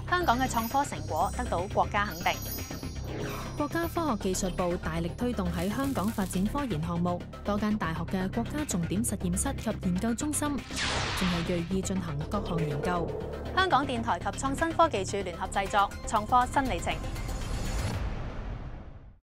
香港嘅創科成果得到國家肯定。 國家科學技術部大力推動喺香港發展科研項目，多間大學嘅國家重點實驗室及研究中心正係銳意進行各項研究。 香港電台及創新科技署聯合製作《創科新里程》。